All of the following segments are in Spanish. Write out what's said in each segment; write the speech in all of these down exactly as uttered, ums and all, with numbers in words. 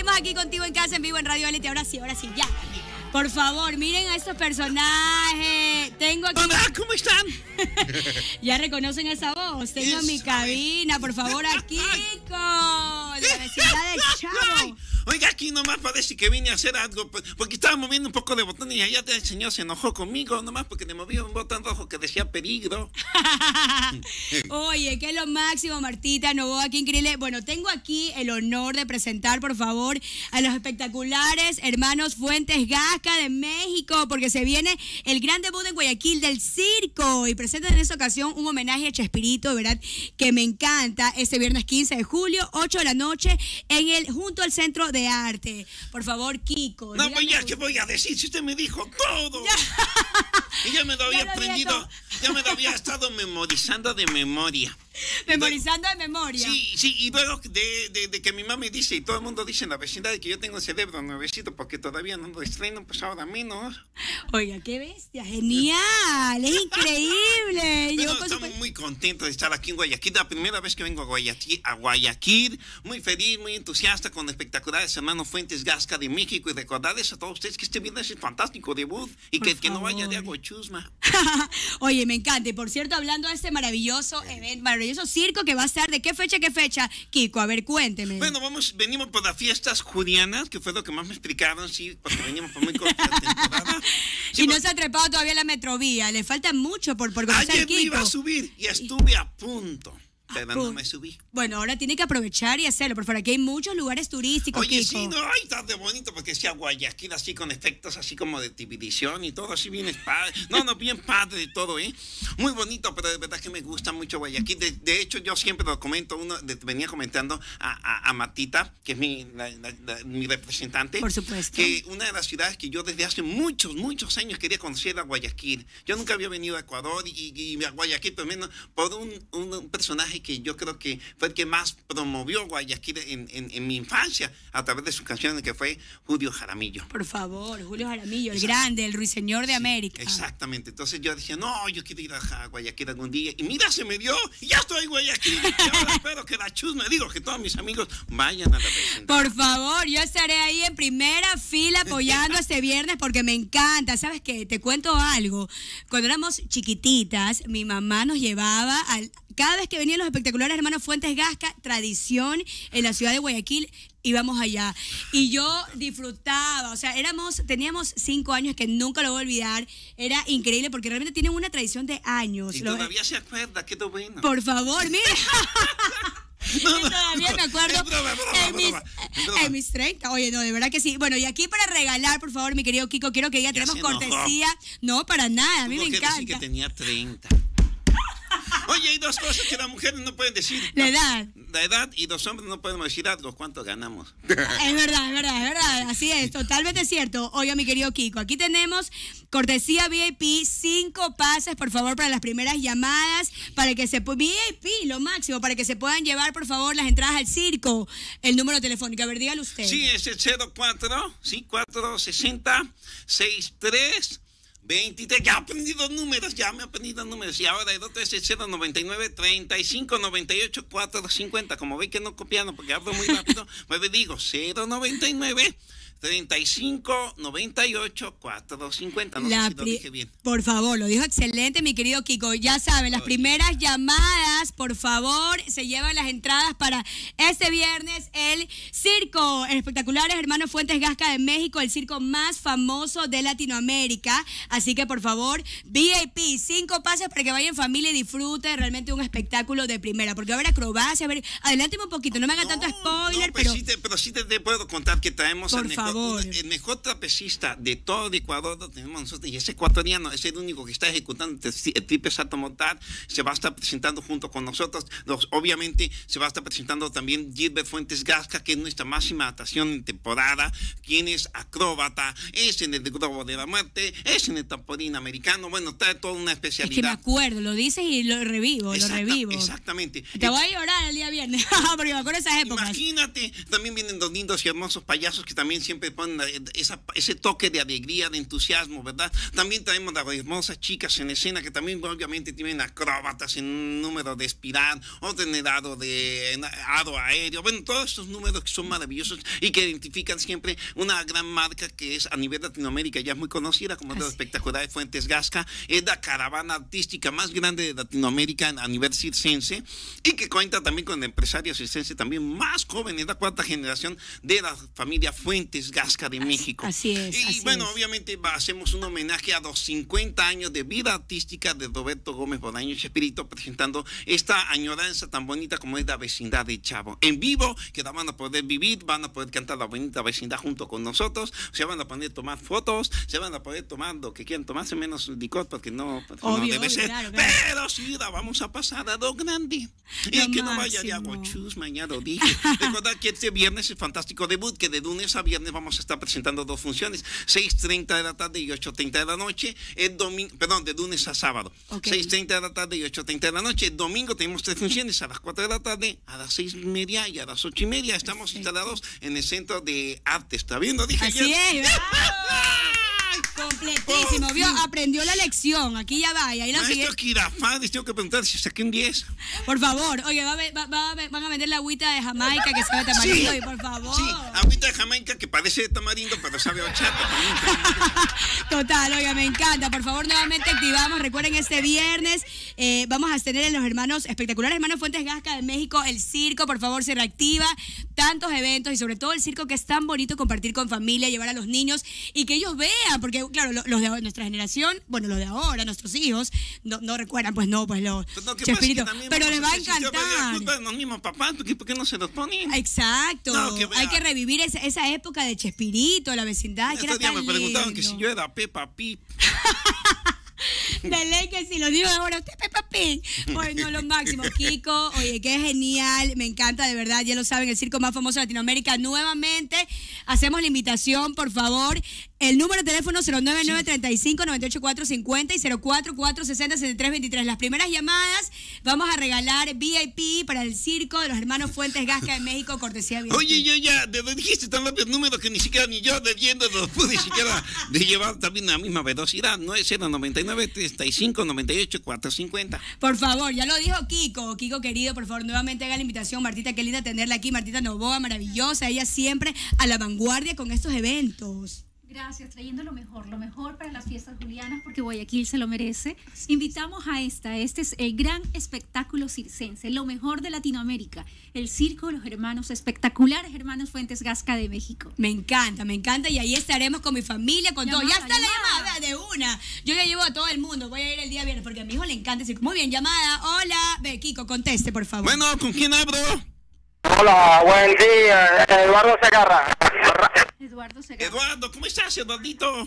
Seguimos aquí contigo en casa, en vivo, en Radio Elite. Ahora sí, ahora sí, ya. Por favor, miren a estos personajes. Tengo aquí... Hola, ¿cómo están? Ya reconocen esa voz. Tengo en mi cabina, por favor, a Kiko, de la vecindad del Chavo. Oiga, aquí nomás parece que vine a hacer algo, porque estaba moviendo un poco de botón y allá el señor se enojó conmigo, nomás porque le moví un botón rojo que decía peligro. Oye, que es lo máximo, Martita Novoa, qué increíble. Bueno, tengo aquí el honor de presentar, por favor, a los espectaculares hermanos Fuentes Gasca de México, porque se viene el gran debut en Guayaquil del circo y presentan en esta ocasión un homenaje a Chespirito, ¿verdad? Que me encanta, este viernes quince de julio, ocho de la noche, en el, junto al Centro de Arte. Por favor, Kiko. No, pues ya, ¿qué voy a decir? Si usted me dijo todo. Ya. Y ya me lo había aprendido, ya me lo había estado memorizando de memoria. Memorizando de memoria. Sí, sí, y luego de, de, de que mi mamá me dice, y todo el mundo dice en la vecindad, que yo tengo el cerebro nuevecito porque todavía no lo estreno, pues ahora menos. Oiga, qué bestia, genial, es increíble. Bueno, yo, estamos muy contentos de estar aquí en Guayaquil, la primera vez que vengo a Guayaquil, a Guayaquil, muy feliz, muy entusiasta con espectaculares hermanos Fuentes Gasca de México, y recordarles a todos ustedes que este viernes es fantástico debut y que, que no vaya de agua chusma. Oye, me encanta, y por cierto, hablando de este maravilloso evento, maravilloso circo que va a estar, ¿de qué fecha, qué fecha? Kiko, a ver, cuénteme. Bueno, vamos, venimos por las fiestas julianas, que fue lo que más me explicaron, sí, porque venimos por muy corta temporada. Sí, y no porque... se ha trepado todavía la metrovía, le falta mucho por, por conocer Ayer Kiko. me iba a subir y estuve a punto, pero no me subí. Bueno, ahora tiene que aprovechar y hacerlo, por favor, aquí hay muchos lugares turísticos, Oye, Kiko. sí, no, ay, está de bonito, porque decía Guayaquil así con efectos así como de televisión y todo, así bien padre. No, no, bien padre todo, ¿eh? Muy bonito, pero de verdad que me gusta mucho Guayaquil. De, de hecho, yo siempre lo comento, uno de, venía comentando a, a, a Matita, que es mi, la, la, la, mi representante. Por supuesto. Que una de las ciudades que yo desde hace muchos, muchos años quería conocer era Guayaquil. Yo nunca había venido a Ecuador y, y, y a Guayaquil, pero menos por un, un, un personaje que yo creo que fue el que más promovió Guayaquil en, en, en mi infancia a través de sus canciones, que fue Julio Jaramillo. Por favor, Julio Jaramillo, el Exacto. grande, el ruiseñor de Sí, América. Exactamente. Entonces yo decía, no, yo quiero ir a Guayaquil algún día. Y mira, se me dio, y ya estoy en Guayaquil. Y ahora espero que la chusma, digo, que todos mis amigos vayan a la presentación. Por favor, yo estaré ahí en primera fila apoyando este viernes porque me encanta. ¿Sabes qué? Te cuento algo. Cuando éramos chiquititas, mi mamá nos llevaba al... Cada vez que venían los espectaculares hermanos Fuentes Gasca, tradición en la ciudad de Guayaquil, íbamos allá. Y yo disfrutaba, o sea, éramos, teníamos cinco años que nunca lo voy a olvidar. Era increíble porque realmente tienen una tradición de años. Y lo, todavía se acuerda, qué bueno. Por favor, mira. No, no, todavía no, me acuerdo es broma, broma, en, mis, broma, broma. en mis treinta. Oye, no, de verdad que sí. Bueno, y aquí para regalar, por favor, mi querido Kiko, quiero que diga, tenemos cortesía. No, para nada, a mí Tuvo me que encanta. decir que tenía treinta. Oye, hay dos cosas que las mujeres no pueden decir. La edad. La edad, y los hombres no podemos decir algo, ¿cuánto ganamos? Es verdad, es verdad, es verdad. Así es, totalmente cierto. Oiga, mi querido Kiko, aquí tenemos cortesía V I P, cinco pases, por favor, para las primeras llamadas, para que se... V I P, lo máximo, para que se puedan llevar, por favor, las entradas al circo. El número telefónico, a ver, dígalo usted. Sí, es el cero cuatro, sí, cuatro sesenta, sesenta y tres veintitrés. Ya he aprendido números, ya me he aprendido números. Y ahora el otro es el cero noventa y nueve, treinta y cinco, noventa y ocho, cuatrocientos cincuenta. Como ve que no copiando porque hablo muy rápido, pues le digo cero noventa y nueve, treinta y cinco, noventa y ocho, cuatrocientos cincuenta. No La sé si lo dije bien. Por favor, lo dijo excelente, mi querido Kiko. Ya saben, las primeras llamadas, por favor, se llevan las entradas para este viernes, el circo. Espectaculares hermanos Fuentes Gasca de México, el circo más famoso de Latinoamérica. Así que, por favor, V I P, cinco pases para que vayan en familia y disfruten realmente un espectáculo de primera. Porque va a haber acrobacia, a ver, adelánteme un poquito, no me hagan No, tanto spoiler, no, pues pero... Sí te, pero sí te, te puedo contar que traemos Por al mejor, favor. una- el mejor trapecista de todo el Ecuador, lo tenemos nosotros, y es ecuatoriano, es el único que está ejecutando el tri- el triple salto mortal. Se va a estar presentando junto con nosotros. Los, obviamente se va a estar presentando también Gilbert Fuentes Gasca, que es nuestra máxima atracción en temporada, quien es acróbata, es en el globo de la muerte, es en el trampolín americano. Bueno, trae toda una Es que me especialidad. acuerdo, lo dices y lo revivo, Exacta- lo revivo. Exactamente. Te voy a llorar el día viernes, porque me acuerdo de esas épocas. Imagínate, también vienen los lindos y hermosos payasos que también siempre siempre ponen esa, ese toque de alegría, de entusiasmo, ¿verdad? También tenemos las hermosas chicas en escena que también obviamente tienen acróbatas en un número de espiral, otro en el aro de aro aéreo, bueno, todos estos números que son maravillosos y que identifican siempre una gran marca que es a nivel Latinoamérica, ya es muy conocida como la espectacular de Fuentes Gasca, es la caravana artística más grande de Latinoamérica a nivel circense y que cuenta también con el empresario circense también más joven, es la cuarta generación de la familia Fuentes Gasca de México. Así es. Y así bueno, es. obviamente hacemos un homenaje a los cincuenta años de vida artística de Roberto Gómez Bolaño Chespirito, presentando esta añoranza tan bonita como es la vecindad de Chavo. En vivo, que la van a poder vivir, van a poder cantar la bonita vecindad junto con nosotros, se van a poder tomar fotos, se van a poder tomar lo que quieran tomarse, menos licor, porque no, porque obvio, no debe obvio, ser. Claro, claro. Pero sí, la vamos a pasar a lo grande. Y Lo que máximo. no vaya de aguachus, mañana lo dije. Recordad que este viernes es fantástico debut, que de lunes a viernes vamos a estar presentando dos funciones, seis treinta de la tarde y ocho treinta de la noche, el domingo, perdón, de lunes a sábado, okay. seis treinta de la tarde y ocho treinta de la noche. El domingo tenemos tres funciones, a las cuatro de la tarde, a las seis y media y a las ocho y media. Estamos Perfecto. instalados en el Centro de Arte. ¿Está viendo? Dije Así ayer. es, completísimo, oh, vio, sí. aprendió la lección, aquí ya va, y ahí la Maestro siguiente. Kirafá, les tengo que preguntar si saqué un diez. Por favor, oye, va, va, va, van a vender la agüita de Jamaica que sabe tamarindo, sí, y por favor. Sí, agüita de Jamaica que parece de tamarindo, pero sabe a horchata. Total, oiga, me encanta. Por favor, nuevamente activamos. Recuerden, este viernes eh, vamos a tener en los hermanos, espectaculares hermanos Fuentes Gasca de México, el circo, por favor, se reactiva. Tantos eventos y sobre todo el circo que es tan bonito compartir con familia, llevar a los niños y que ellos vean, porque claro, los de nuestra generación, bueno, los de ahora, nuestros hijos, no, no recuerdan, pues no, pues los Pues no, Chespirito, pero les va a encantar. encantar. Los mismos papás, ¿por qué, ¿por qué no se los ponen? Exacto, No, que hay que revivir esa, esa época de Chespirito, la vecindad, que era Estos días tan me preguntaban lindo. que si yo era Peppa Pig. De ley que si lo digo ahora, usted Peppa Pig. Bueno, lo máximo, Kiko. Oye, qué genial, me encanta, de verdad, ya lo saben, el circo más famoso de Latinoamérica. Nuevamente, hacemos la invitación, por favor. El número de teléfono cero nueve nueve, treinta y cinco, noventa y ocho, cuatrocientos cincuenta y cero cuatro, cuatrocientos sesenta, setenta y tres veintitrés. Las primeras llamadas, vamos a regalar V I P para el circo de los hermanos Fuentes Gasca de México, cortesía V I P. Oye, yo ya, ¿de dónde dijiste tan rápido el número que ni siquiera ni yo leyendo lo pude siquiera de llevar también a la misma velocidad? nueve cero noventa y nueve, treinta y cinco, noventa y ocho, cuatrocientos cincuenta. Por favor, ya lo dijo Kiko. Kiko querido, por favor, nuevamente haga la invitación. Martita, qué linda tenerla aquí. Martita Novoa, maravillosa. Ella siempre a la vanguardia con estos eventos. Gracias, trayendo lo mejor, lo mejor para las fiestas julianas, porque Guayaquil se lo merece. Invitamos a esta, este es el gran espectáculo circense, lo mejor de Latinoamérica, el circo de los hermanos, espectaculares hermanos Fuentes Gasca de México. Me encanta, me encanta, y ahí estaremos con mi familia, con todo. Ya está llamada. la llamada de una. Yo ya llevo a todo el mundo, voy a ir el día viernes, porque a mi hijo le encanta decir, muy bien, llamada, hola. Ve, Kiko, conteste, por favor. Bueno, ¿con quién hablo? Hola, buen día, Eduardo Segarra. Eduardo Segarra. Eduardo, ¿cómo estás, Eduardito?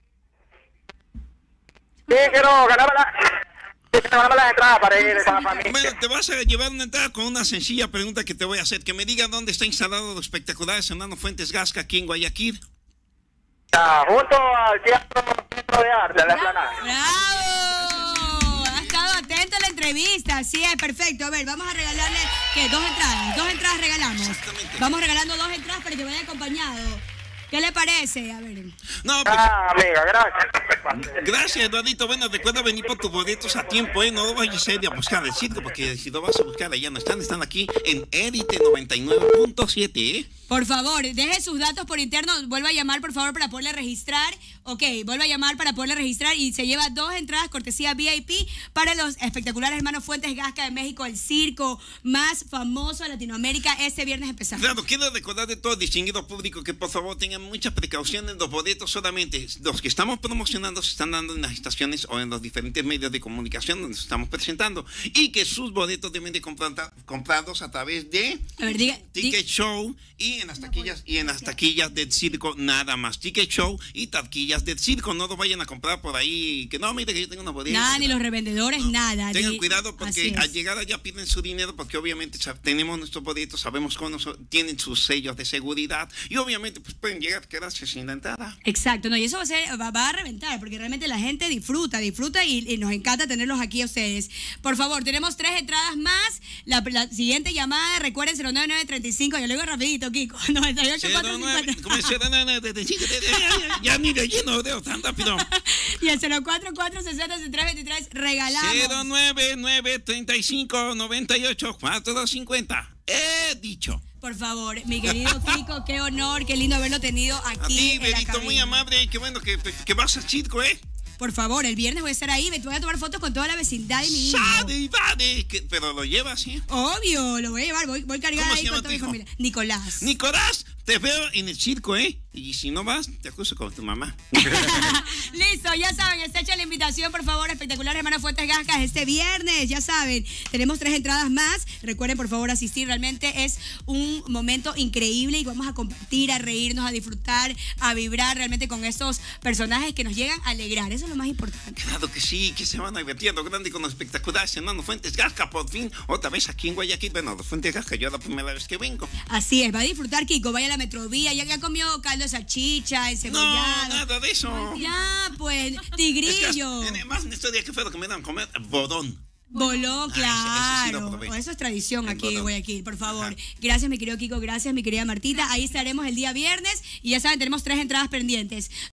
Sí, quiero ganarme, la, ganarme las entradas para ir con la familia. Bueno, te vas a llevar una entrada con una sencilla pregunta que te voy a hacer. Que me diga dónde está instalado los espectaculares hermanos Fuentes Gasca aquí en Guayaquil. Ya, junto al Teatro de Arte, de la Esplanada. ¡Bravo! Ha estado atento a la entrevista, así es, perfecto. A ver, vamos a regalarle, ¿qué? Dos entradas, dos entradas regalamos. Exactamente. Vamos regalando dos entradas para que vaya acompañado. ¿Qué le parece? A ver. No, pues, Ah, amiga, gracias. gracias, Eduardito. Bueno, recuerda venir por tus boletos a tiempo, ¿eh? No vayas a ir a buscar el circo, porque si lo vas a buscar allá no están, están aquí en Élite noventa y nueve punto siete, ¿eh? Por favor, deje sus datos por interno, vuelva a llamar, por favor, para poderle registrar. Ok, vuelva a llamar para poderle registrar y se lleva dos entradas cortesía V I P para los espectaculares hermanos Fuentes Gasca de México, el circo más famoso de Latinoamérica. Este viernes empezamos. Claro, quiero recordar de todo distinguido público que por favor tengan mucha precaución en los boletos. Solamente los que estamos promocionando se están dando en las estaciones o en los diferentes medios de comunicación donde nos estamos presentando, y que sus boletos deben de comprar, comprarlos a través de A ver, diga. Ticket Show y en las taquillas y en las taquillas del circo nada más. Ticket Show y taquillas del circo, no lo vayan a comprar por ahí, que no, mire que yo tengo una bodega. Nada, ni los revendedores, No, nada. Tengan ni- cuidado Así porque es. al llegar allá piden su dinero, porque obviamente sab- tenemos nuestros boletos, sabemos cómo nos- tienen sus sellos de seguridad y obviamente pues pueden llegar a quedarse sin la entrada. Exacto, no, y eso va a ser, va, va a reventar. porque realmente la gente disfruta, disfruta y, y nos encanta tenerlos aquí a ustedes. Por favor, tenemos tres entradas más. La, la siguiente llamada, recuerden, cero nueve nueve tres cinco, yo lo digo rapidito, Kiko, noventa y ocho cuatro cincuenta. ¿Cómo es? cero nueve nueve tres cinco, ya ni de allí no veo tan rápido. Y el cero cuatro cuatro seis cero tres dos tres regalamos. cero nueve nueve tres cinco, noventa y ocho cuatro cincuenta. He dicho. Por favor, mi querido Kiko, qué honor, qué lindo haberlo tenido aquí. A ti, en la Berito, cabina. muy amable, qué bueno que, que vas al circo, ¿eh? Por favor, el viernes voy a estar ahí, me voy a tomar fotos con toda la vecindad y mi hijo. ¡Sade, vale! Que- Pero lo llevas, ¿sí? Obvio, lo voy a llevar, voy, voy cargada ¿Cómo se ahí llama con tu toda mi hijo? familia. Nicolás. Nicolás, te veo en el circo, ¿eh? Y si no vas, te acuso con tu mamá. Listo, ya saben, está hecha la invitación, por favor, espectacular, hermano Fuentes Gascas, este viernes, ya saben, tenemos tres entradas más, recuerden por favor asistir, realmente es un momento increíble y vamos a compartir, a reírnos, a disfrutar, a vibrar realmente con estos personajes que nos llegan a alegrar, eso es lo más importante. Claro que sí, que se van a divertir a lo grande con los espectaculares hermanos Fuentes Gasca, por fin, otra vez aquí en Guayaquil. Bueno, los Fuentes Gasca, yo la primera vez que vengo. Así es, va a disfrutar, Kiko, vaya a la Metrovía, ya, ya comió caldo de salchicha, No, encebollado. nada de eso. Ya, pues, Es que, tigrillo. en- más en estos días que fue lo que me dan a comer, bodón. Bolón, Ah, eso- eso sí lo claro. probé. Oh, eso es tradición El aquí en bolón. Guayaquil, por favor. Ajá. Gracias, mi querido Kiko. Gracias, mi querida Martita. Ahí estaremos el día viernes. Y ya saben, tenemos tres entradas pendientes.